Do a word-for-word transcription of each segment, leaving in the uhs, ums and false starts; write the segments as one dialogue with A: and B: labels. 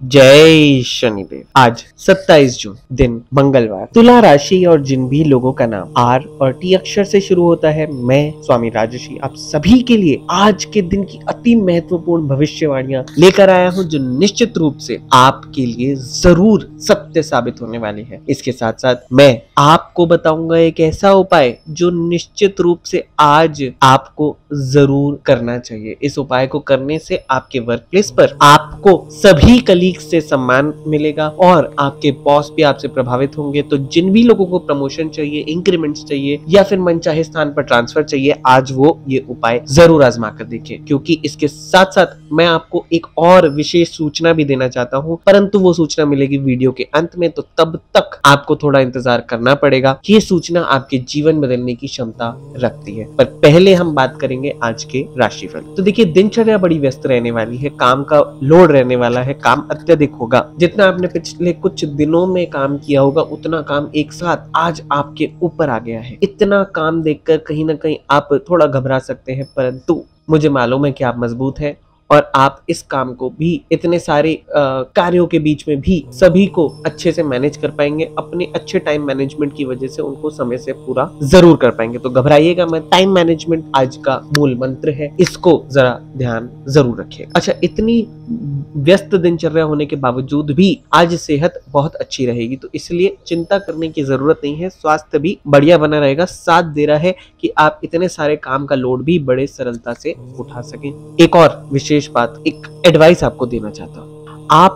A: जय शनिदेव। आज सत्ताईस जून दिन मंगलवार। तुला राशि और जिन भी लोगों का नाम आर और टी अक्षर से शुरू होता है, मैं स्वामी राजर्षि आप सभी के लिए आज के दिन की अति महत्वपूर्ण भविष्यवाणियां लेकर आया हूं, जो निश्चित रूप से आपके लिए जरूर सत्य साबित होने वाली है। इसके साथ साथ मैं आपको बताऊंगा एक ऐसा उपाय जो निश्चित रूप से आज आपको जरूर करना चाहिए। इस उपाय को करने से आपके वर्क प्लेस पर आपको सभी कलीग से सम्मान मिलेगा और आपके बॉस भी आपसे प्रभावित होंगे। तो जिन भी लोगों को प्रमोशन चाहिए, इंक्रीमेंट्स चाहिए या फिर मनचाहे स्थान पर ट्रांसफर चाहिए, आज वो ये उपाय जरूर आजमा कर देखें, क्योंकि इसके साथ साथ मैं आपको एक और विशेष सूचना भी देना चाहता हूं, परंतु वो सूचना मिलेगी वीडियो के अंत में, तो तब तक आपको थोड़ा इंतजार करना पड़ेगा। ये सूचना आपके जीवन बदलने की क्षमता रखती है। पर पहले हम बात करेंगे आज के राशिफल। तो देखिए, दिनचर्या बड़ी व्यस्त रहने वाली है, काम का लोड रहने वाला है, काम अत्यधिक होगा। जितना आपने पिछले कुछ दिनों में काम किया होगा, उतना काम एक साथ आज आपके ऊपर आ गया है। इतना काम देखकर कहीं ना कहीं आप थोड़ा घबरा सकते हैं, परंतु मुझे मालूम है कि आप मजबूत हैं और आप इस काम को भी, इतने सारे कार्यों के बीच में भी सभी को अच्छे से मैनेज कर पाएंगे। अपने अच्छे टाइम मैनेजमेंट की वजह से उनको समय से पूरा जरूर कर पाएंगे। तो घबराइएगा मत, टाइम मैनेजमेंट आज का मूल मंत्र है, इसको जरा ध्यान जरूर रखिए। अच्छा, इतनी व्यस्त दिनचर्या होने के बावजूद भी आज सेहत बहुत अच्छी रहेगी, तो इसलिए चिंता करने की जरूरत नहीं है। स्वास्थ्य भी बढ़िया बना रहेगा, साथ दे रहा है कि आप इतने सारे काम का लोड भी बड़े सरलता से उठा सकें। एक और विशेष बात, एक एडवाइस आपको देना चाहता हूं, आप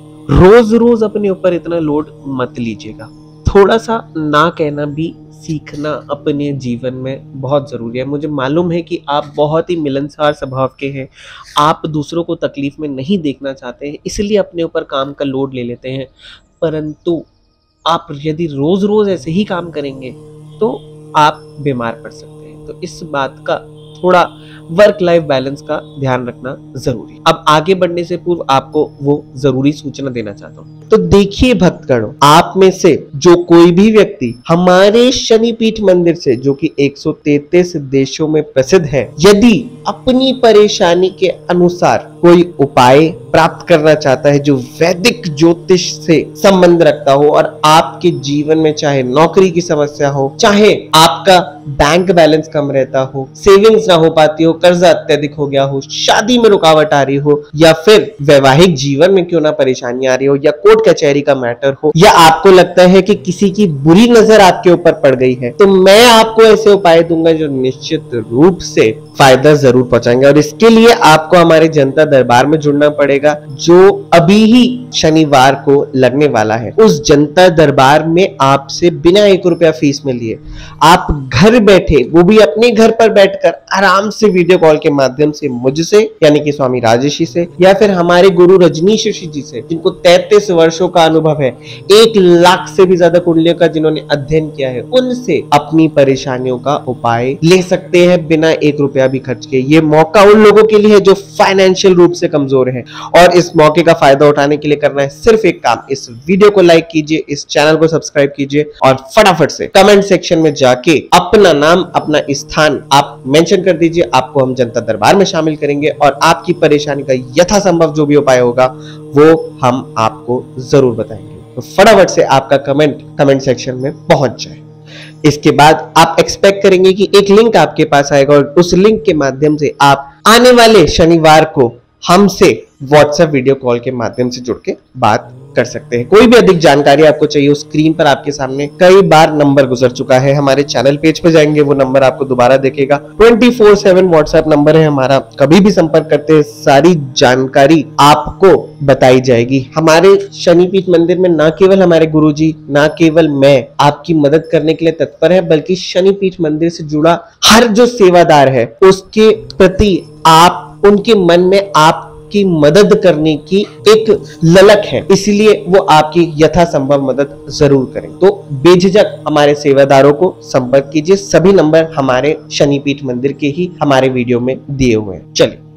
A: रोज रोज अपने ऊपर इतना लोड मत लीजिएगा। थोड़ा सा ना कहना भी सीखना अपने जीवन में बहुत जरूरी है। मुझे मालूम है कि आप बहुत ही मिलनसार स्वभाव के हैं, आप दूसरों को तकलीफ में नहीं देखना चाहते हैं, इसलिए अपने ऊपर काम का लोड ले लेते हैं। परंतु आप यदि रोज रोज ऐसे ही काम करेंगे तो आप बीमार पड़ सकते हैं। तो इस बात का थोड़ा वर्क लाइफ बैलेंस का ध्यान रखना जरूरी। अब आगे बढ़ने से पूर्व आपको वो जरूरी सूचना देना चाहता हूँ। तो देखिए भक्तगणों, आप में से जो कोई भी व्यक्ति हमारे शनिपीठ मंदिर से, जो कि एक सौ तैंतीस देशों में प्रसिद्ध है, यदि अपनी परेशानी के अनुसार कोई उपाय प्राप्त करना चाहता है जो वैदिक ज्योतिष से संबंध रखता हो, और आपके जीवन में चाहे नौकरी की समस्या हो, चाहे आपका बैंक बैलेंस कम रहता हो, सेविंग्स ना हो पाती हो, कर्जा अत्यधिक हो गया हो, शादी में रुकावट आ रही हो, या फिर वैवाहिक जीवन में क्यों ना परेशानी आ रही हो, या कोर्ट कचहरी का मैटर हो, या आपको लगता है कि किसी की बुरी नजर आपके ऊपर पड़ गई है, तो मैं आपको ऐसे उपाय दूंगा जो निश्चित रूप से फायदा जरूर पहुंचाएंगे। और इसके लिए आपको हमारे जनता दरबार में जुड़ना पड़ेगा, जो अभी ही शनिवार को लगने वाला है। उस जनता दरबार में आपसे बिना एक रुपया फीस में लिए आप घर बैठे, वो भी अपने घर पर बैठकर आराम से वीडियो कॉल के माध्यम से मुझसे, यानी कि स्वामी राजर्षि से, या फिर हमारे गुरु रजनीश ऋषि जी से, जिनको तैंतीस वर्षों का अनुभव है, एक लाख से भी ज्यादा कुंडलियों का जिन्होंने अध्ययन किया है, उनसे अपनी परेशानियों का उपाय ले सकते हैं बिना एक रुपया भी खर्च किए। ये मौका उन लोगों के लिए है जो फाइनेंशियल रूप से कमजोर है, और इस मौके का फायदा उठाने के लिए करना है सिर्फ एक काम, इस वीडियो को लाइक कीजिए, इस चैनल को सब्सक्राइब कीजिए और फटाफट से कमेंट सेक्शन में जाके अपना नाम, अपना स्थान आप मेंशन कर दीजिए। आपको हम जनता दरबार में शामिल करेंगे और आपकी परेशानी का यथासंभव जो भी उपाय होगा वो हम आपको जरूर बताएंगे। तो फटाफट से आपका कमेंट कमेंट सेक्शन में पहुंच जाए। इसके बाद आप एक्सपेक्ट करेंगे कि एक लिंक आपके पास आएगा, और उस लिंक के माध्यम से आप आने वाले शनिवार को हमसे व्हाट्सएप वीडियो कॉल के माध्यम से जुड़ के बात कर सकते हैं। कोई भी अधिक जानकारी आपको चाहिए, उस स्क्रीन पर आपके सामने कई बार नंबर गुजर चुका है, हमारे चैनल पेज पे जाएंगे, वो नंबर आपको दोबारा देखेगा। चौबीस सात व्हाट्सएप नंबर है हमारा, कभी भी संपर्क करते हैं, सारी जानकारी आपको बताई जाएगी। हमारे शनिपीठ मंदिर में ना केवल हमारे गुरुजी, ना केवल मैं आपकी मदद करने के लिए तत्पर है, बल्कि शनिपीठ मंदिर से जुड़ा हर जो सेवादार है, उसके प्रति आप, उनके मन में आप की मदद करने की एक ललक है, इसलिए वो आपकी यथासंभव मदद जरूर करें। तो बेझिझक हमारे सेवादारों को संपर्क कीजिए, सभी नंबर हमारे शनिपीठ मंदिर के ही हमारे वीडियो में दिए हुए हैं। चलिए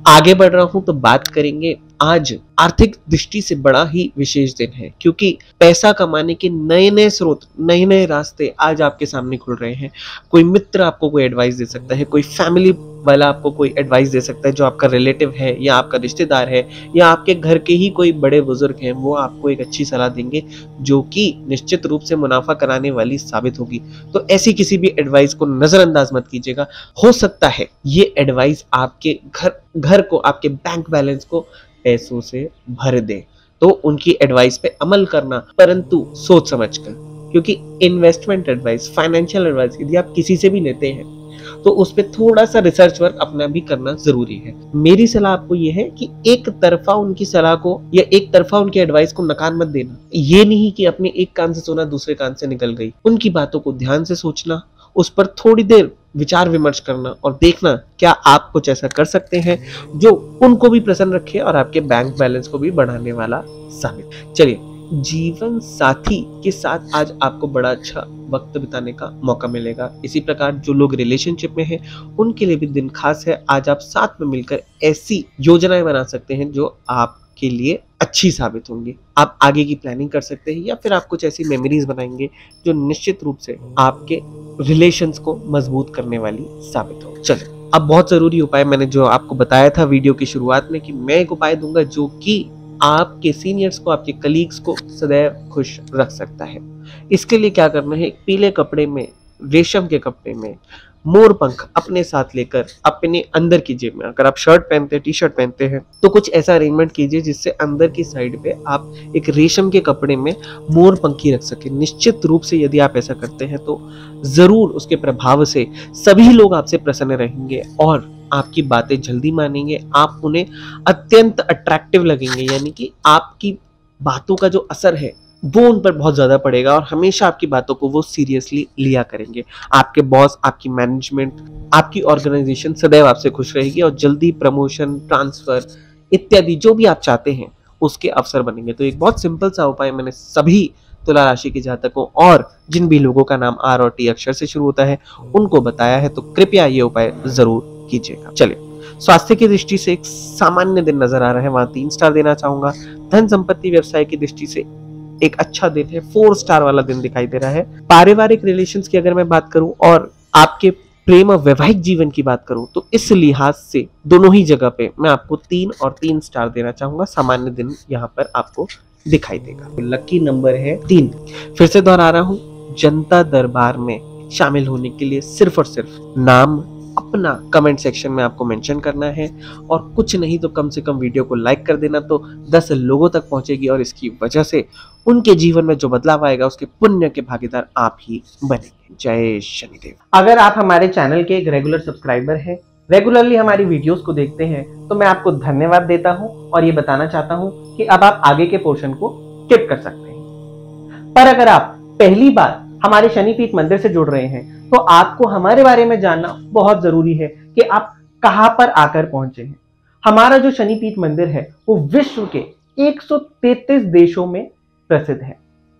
A: आगे बढ़ रहा हूं तो बात करेंगे, आज आर्थिक दृष्टि से बड़ा ही विशेष दिन है, क्योंकि पैसा कमाने के नए नए स्रोत, नए नए रास्ते आज आपके सामने खुल रहे हैं। कोई मित्र आपको कोई एडवाइस दे सकता है, कोई फैमिली वाला आपको कोई एडवाइस दे सकता है, जो आपका रिलेटिव है या आपका रिश्तेदार है या आपके घर के ही कोई बड़े बुजुर्ग हैं, वो आपको एक अच्छी सलाह देंगे जो कि निश्चित रूप से मुनाफा कराने वाली साबित होगी। तो ऐसी किसी भी एडवाइस को नजरअंदाज मत कीजिएगा। हो सकता है ये एडवाइस आपके घर घर को, आपके बैंक बैलेंस को पैसों से भर दे, तो उनकी एडवाइस पे अमल करना, परंतु सोच समझकर, क्योंकि इन्वेस्टमेंट एडवाइस, फाइनेंशियल एडवाइस यदि आप किसी से भी लेते हैं तो उस पर थोड़ा सा रिसर्च वर्क अपना भी करना जरूरी है। मेरी सलाह आपको यह है कि एक तरफा उनकी सलाह को या एक तरफा उनकी एडवाइस को नकार मत देना। ये नहीं कि अपने एक कान से सुना दूसरे कान से निकल गई। उनकी बातों को ध्यान से सोचना, उस पर थोड़ी देर विचार विमर्श करना और देखना क्या आप कुछ ऐसा कर सकते हैं जो उनको भी प्रसन्न रखे और आपके बैंक बैलेंस को भी बढ़ाने वाला साबित। चलिए, जीवन साथी के साथ आज आपको बड़ा अच्छा वक्त बिताने का मौका मिलेगा। इसी प्रकार जो लोग रिलेशनशिप में हैं उनके लिए भी दिन खास है। आज आप साथ में मिलकर ऐसी योजनाएं बना सकते हैं जो आपके लिए अच्छी साबित होंगी। आप आगे की प्लानिंग कर सकते हैं या फिर आप कुछ ऐसी मेमोरीज बनाएंगे जो निश्चित रूप से आपके रिलेशंस को मजबूत करने वाली साबित हो। चलिए, अब बहुत जरूरी उपाय मैंने जो आपको बताया था वीडियो की शुरुआत में कि मैं एक उपाय दूंगा जो कि आपके सीनियर्स को, आपके कलीग्स को सदैव खुश रख सकता है। इसके लिए क्या करना है, एक पीले कपड़े में, रेशम के कपड़े में मोर पंख अपने साथ लेकर अपने अंदर की जेब में, अगर आप शर्ट पहनते हैं, टी शर्ट पहनते हैं, तो कुछ ऐसा अरेंजमेंट कीजिए जिससे अंदर की साइड पे आप एक रेशम के कपड़े में मोर पंखी रख सके। निश्चित रूप से यदि आप ऐसा करते हैं तो जरूर उसके प्रभाव से सभी लोग आपसे प्रसन्न रहेंगे और आपकी बातें जल्दी मानेंगे। आप उन्हें अत्यंत अट्रैक्टिव लगेंगे, यानी कि आपकी बातों का जो असर है वो उन पर बहुत ज्यादा पड़ेगा और हमेशा आपकी बातों को वो सीरियसली लिया करेंगे। आपके बॉस, आपकी मैनेजमेंट, आपकी ऑर्गेनाइजेशन सदैव आपसे खुश रहेगी और जल्दी प्रमोशन, ट्रांसफर इत्यादि जो भी आप चाहते हैं उसके अवसर बनेंगे। तो एक बहुत सिंपल सा उपाय मैंने सभी तुला राशि के जातकों और जिन भी लोगों का नाम आर और टी अक्षर से शुरू होता है उनको बताया है, तो कृपया ये उपाय जरूर कीजिएगा। चलिए, स्वास्थ्य की दृष्टि से एक सामान्य दिन नजर आ रहा है, वहां तीन स्टार देना चाहूंगा। धन संपत्ति व्यवसाय की दृष्टि से एक अच्छा दिन है, फोर स्टार वाला दिन दिखाई दे रहा है। पारिवारिक रिलेशंस की अगर मैं बात करूं और आपके प्रेम और वैवाहिक जीवन की बात करूं तो इस लिहाज से दोनों ही जगह पे मैं आपको तीन और तीन स्टार देना चाहूंगा। सामान्य दिन यहाँ पर आपको दिखाई देगा। लकी नंबर है तीन। फिर से दोहरा रहा हूं, जनता दरबार में शामिल होने के लिए सिर्फ और सिर्फ नाम अपना कमेंट सेक्शन में आपको मेंशन करना है और कुछ नहीं तो कम से कम वीडियो को लाइक कर देना, तो दस लोगों तक पहुंचेगी और इसकी वजह से उनके जीवन में जो बदलाव आएगा उसके पुण्य के भागीदार आप ही बनेंगे। जय शनिदेव। अगर आप हमारे चैनल के एक रेगुलर सब्सक्राइबर हैं, रेगुलरली हमारी वीडियोस को देखते हैं, तो मैं आपको धन्यवाद देता हूं और ये बताना चाहता हूं कि अब आप आगे के पोर्शन को स्किप कर सकते हैं। पर अगर आप पहली बार हमारे शनिपीठ मंदिर से जुड़ रहे हैं तो आपको हमारे बारे में जानना बहुत जरूरी है कि आप कहां पर आकर पहुंचे हैं। हमारा जो शनिपीठ मंदिर है वो विश्व के एक सौ तैंतीस देशों में प्रसिद्ध है।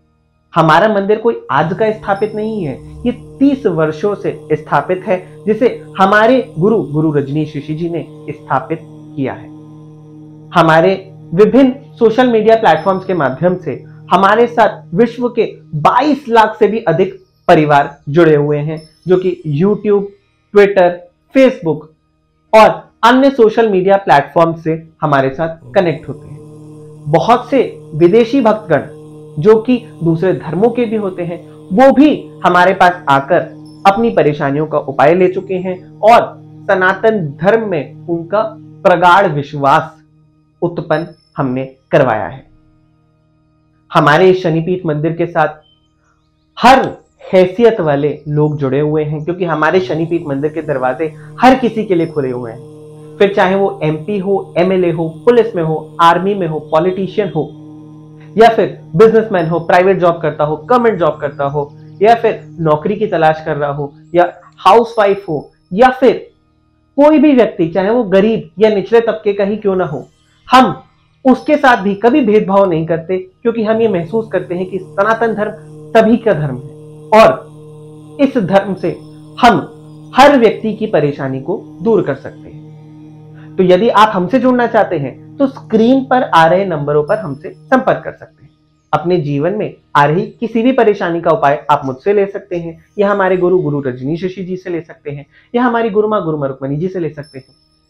A: हमारा मंदिर कोई आज का स्थापित नहीं है, ये तीस वर्षों से स्थापित है, जिसे हमारे गुरु गुरु रजनीश ऋषि जी ने स्थापित किया है। हमारे विभिन्न सोशल मीडिया प्लेटफॉर्म्स के माध्यम से हमारे साथ विश्व के बाईस लाख से भी अधिक परिवार जुड़े हुए हैं, जो कि यूट्यूब, ट्विटर, फेसबुक और अन्य सोशल मीडिया प्लेटफॉर्म से हमारे साथ कनेक्ट होते हैं। बहुत से विदेशी भक्तगण जो कि दूसरे धर्मों के भी होते हैं, वो भी हमारे पास आकर अपनी परेशानियों का उपाय ले चुके हैं और सनातन धर्म में उनका प्रगाढ़ विश्वास उत्पन्न हमने करवाया है। हमारे शनिपीठ मंदिर के साथ हर हैसियत वाले लोग जुड़े हुए हैं, क्योंकि हमारे शनिपीठ मंदिर के दरवाजे हर किसी के लिए खुले हुए हैं। फिर चाहे वो एमपी हो, एमएलए हो, पुलिस में हो, आर्मी में हो, पॉलिटिशियन हो, या फिर बिजनेसमैन हो, प्राइवेट जॉब करता हो, गवर्नमेंट जॉब करता हो, या फिर नौकरी की तलाश कर रहा हो, या हाउसवाइफ हो, या फिर कोई भी व्यक्ति चाहे वो गरीब या निचले तबके का ही क्यों ना हो, हम उसके साथ भी कभी भेदभाव नहीं करते, क्योंकि हम ये महसूस करते हैं कि सनातन धर्म सभी का धर्म है और इस धर्म से हम हर व्यक्ति की परेशानी को दूर कर सकते हैं। तो यदि आप हमसे जुड़ना चाहते हैं तो स्क्रीन पर आ रहे नंबरों पर हमसे संपर्क कर सकते हैं। अपने जीवन में आ रही किसी भी परेशानी का उपाय आप मुझसे ले सकते हैं, या हमारे गुरु गुरु रजनी शशि जी से ले सकते हैं, या हमारी गुरुमा गुरुमा रुक्मणी जी से ले सकते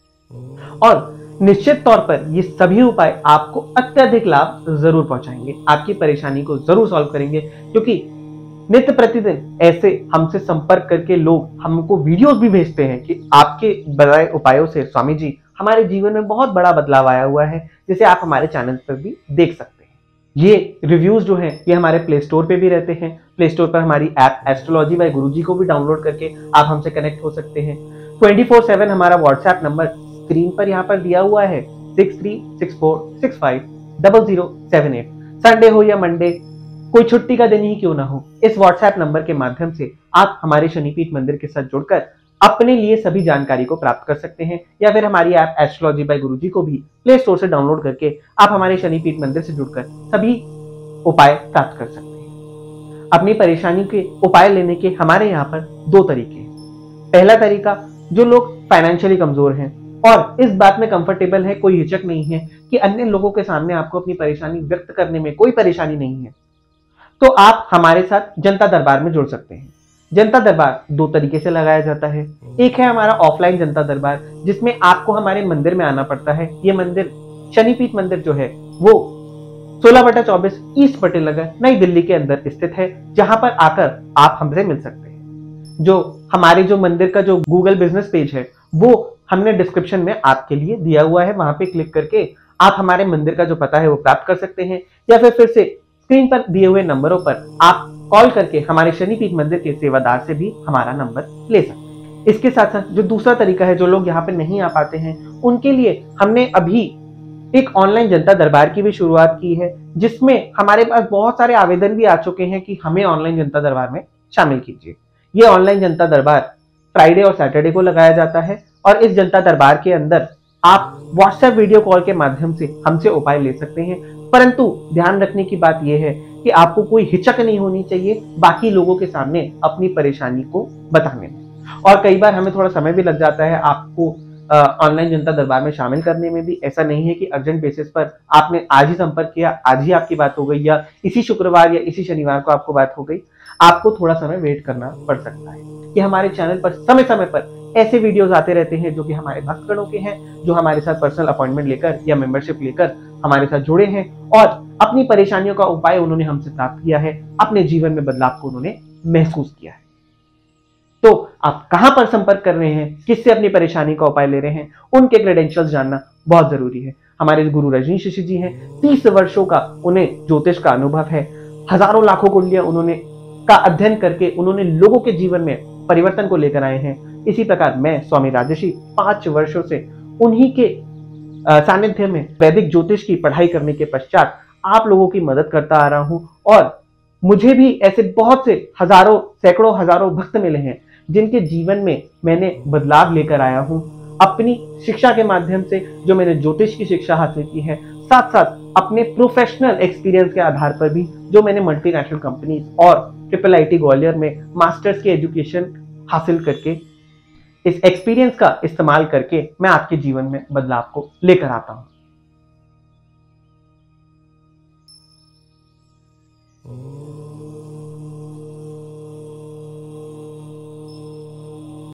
A: हैं। और निश्चित तौर पर ये सभी उपाय आपको अत्यधिक लाभ जरूर पहुंचाएंगे, आपकी परेशानी को जरूर सॉल्व करेंगे, क्योंकि नित्य प्रतिदिन ऐसे हमसे संपर्क करके लोग हमको वीडियोस भी भेजते हैं कि आपके बताए उपायों से स्वामी जी हमारे जीवन में बहुत बड़ा बदलाव आया हुआ है, जिसे आप हमारे चैनल पर भी देख सकते हैं। ये रिव्यूज जो हैं ये हमारे प्ले स्टोर पे भी रहते हैं। प्ले स्टोर पर हमारी ऐप एस्ट्रोलॉजी बाय गुरुजी को भी डाउनलोड करके आप हमसे कनेक्ट हो सकते हैं। ट्वेंटी फोर सेवन हमारा व्हाट्सएप नंबर स्क्रीन पर यहाँ पर दिया हुआ है, six three six four six five double zero seven eight. Sunday हो या मंडे, कोई छुट्टी का दिन ही क्यों ना हो, इस व्हाट्सएप नंबर के माध्यम से आप हमारे शनिपीठ मंदिर के साथ जुड़कर अपने लिए सभी जानकारी को प्राप्त कर सकते हैं, या फिर हमारी ऐप एस्ट्रोलॉजी बाय गुरुजी को भी प्ले स्टोर से डाउनलोड करके आप हमारे शनिपीठ मंदिर से जुड़कर सभी उपाय प्राप्त कर सकते हैं। अपनी परेशानी के उपाय लेने के हमारे यहाँ पर दो तरीके हैं। पहला तरीका, जो लोग फाइनेंशियली कमजोर हैं और इस बात में कंफर्टेबल है, कोई हिचक नहीं है कि अन्य लोगों के सामने आपको अपनी परेशानी व्यक्त करने में कोई परेशानी नहीं है, तो आप हमारे साथ जनता दरबार में जुड़ सकते हैं। जनता दरबार दो तरीके से लगाया जाता है। एक है हमारा ऑफलाइन जनता दरबार, जिसमें आपको हमारे मंदिर में आना पड़ता है। ये मंदिर शनिपीठ मंदिर जो है वो सोलह बटा चौबीस ईस्ट पटेल नगर नई दिल्ली के अंदर स्थित है, जहां पर आकर आप हमसे मिल सकते हैं। जो हमारे जो मंदिर का जो गूगल बिजनेस पेज है वो हमने डिस्क्रिप्शन में आपके लिए दिया हुआ है, वहां पे क्लिक करके आप हमारे मंदिर का जो पता है वो प्राप्त कर सकते हैं, या फिर फिर से स्क्रीन पर दिए हुए नंबरों पर आप कॉल करके हमारे शनिपीठ मंदिर के सेवादार से भी हमारा नंबर ले सकते हैं। इसके साथ साथ जो दूसरा तरीका है, जो लोग यहाँ पे नहीं आ पाते हैं उनके लिए हमने अभी एक ऑनलाइन जनता दरबार की भी शुरुआत की है, जिसमें हमारे पास बहुत सारे आवेदन भी आ चुके हैं कि हमें ऑनलाइन जनता दरबार में शामिल कीजिए। ये ऑनलाइन जनता दरबार फ्राइडे और सैटरडे को लगाया जाता है, और इस जनता दरबार के अंदर आप व्हाट्सएप वीडियो कॉल के माध्यम से हमसे उपाय ले सकते हैं। परंतु ध्यान रखने की बात यह है कि आपको कोई हिचक नहीं होनी चाहिए बाकी लोगों के सामने अपनी परेशानी को बताने में। और कई बार हमें थोड़ा समय भी लग जाता है आपको ऑनलाइन जनता दरबार में शामिल करने में भी। ऐसा नहीं है कि अर्जेंट बेसिस पर आपने आज ही संपर्क किया, आज ही आपकी बात हो गई, या इसी शुक्रवार या इसी शनिवार को आपको बात हो गई। आपको थोड़ा समय वेट करना पड़ सकता है कि हमारे चैनल पर समय समय पर ऐसे वीडियोस आते रहते हैं जो कि हमारे भक्तगणों के हैं, जो हमारे साथ पर्सनल अपॉइंटमेंट लेकर या मेंबरशिप लेकर हमारे साथ जुड़े हैं और अपनी परेशानियों का उपाय उन्होंने हमसे प्राप्त किया है, अपने जीवन में बदलाव को उन्होंने महसूस किया है। तो आप कहां पर संपर्क कर रहे हैं, किससे अपनी परेशानी का उपाय ले रहे हैं, उनके क्रेडेंशियल्स जानना बहुत जरूरी है। हमारे गुरु रजनी शशि जी हैं, तीस वर्षों का उन्हें ज्योतिष का अनुभव है, हजारों लाखों कुंडलियां उन्होंने का अध्ययन करके उन्होंने लोगों के जीवन में परिवर्तन को लेकर आए हैं। इसी प्रकार मैं स्वामी राजर्षि पांच वर्षों से उन्हीं के सानिध्य में वैदिक ज्योतिष की पढ़ाई करने के पश्चात आप लोगों की मदद करता आ रहा हूं, और मुझे भी ऐसे बहुत से हजारों सैकड़ों हजारों भक्त मिले हैं जिनके जीवन में मैंने बदलाव लेकर आया हूं अपनी शिक्षा के माध्यम से। जो मैंने ज्योतिष की शिक्षा हासिल की है, साथ साथ अपने प्रोफेशनल एक्सपीरियंस के आधार पर भी जो मैंने मल्टीनेशनल कंपनीज और ट्रिपल आईटी ग्वालियर में मास्टर्स की एजुकेशन हासिल करके, इस एक्सपीरियंस का इस्तेमाल करके मैं आपके जीवन में बदलाव को लेकर आता हूं।